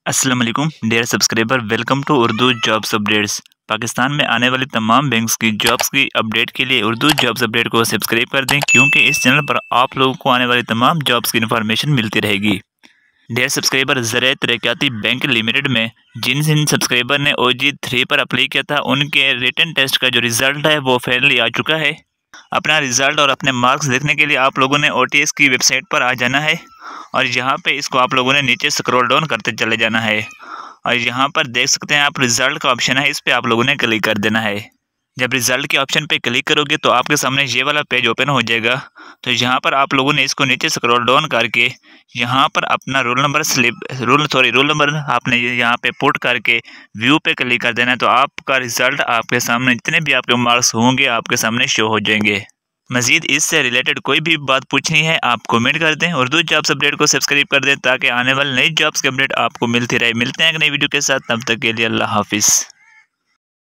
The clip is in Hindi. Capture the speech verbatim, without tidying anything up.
अस्सलाम वालेकुम dear subscriber, welcome to Urdu jobs updates. Pakistan में आने वाली तमाम बैंक्स की जॉब्स की अपडेट के लिए उर्दू जॉब्स अपडेट को सब्सक्राइब कर दें, क्योंकि इस चैनल पर आप लोगों को आने वाली तमाम जॉब्स की इन्फॉर्मेशन मिलती रहेगी। डियर सब्सक्राइबर, ज़राए तरक्याती बैंक लिमिटेड में जिन जिन सब्सक्राइबर ने ओ जी थ्री पर अप्लाई किया था, उनके रिटन टेस्ट का जो रिज़ल्ट है वो फाइनली आ चुका है। अपना रिज़ल्ट और अपने मार्क्स देखने के लिए आप लोगों ने ओ टी एस की वेबसाइट पर आ जाना है और यहाँ पे इसको आप लोगों ने नीचे स्क्रॉल डाउन करते चले जाना है और यहाँ पर देख सकते हैं आप रिज़ल्ट का ऑप्शन है, इस पर आप लोगों ने क्लिक कर देना है। जब रिज़ल्ट के ऑप्शन पे क्लिक करोगे तो आपके सामने ये वाला पेज ओपन हो जाएगा। तो यहाँ पर आप लोगों ने इसको नीचे स्क्रॉल डाउन करके यहाँ पर अपना roll number slip roll sorry roll number आपने यहाँ पे पुट करके व्यू पे क्लिक कर देना है। तो आपका रिज़ल्ट आपके सामने जितने भी आपके मार्क्स होंगे आपके सामने शो हो जाएंगे। मज़ीद इससे रिलेटेड कोई भी बात पूछनी है आप कमेंट कर दें। उर्दू जॉब्स अपडेट को सब्सक्राइब कर दें ताकि आने वाली नई जॉब्स की अपडेट आपको मिलती रहे। मिलते हैं एक नई वीडियो के साथ, तब तक के लिए अल्लाह हाफिज़।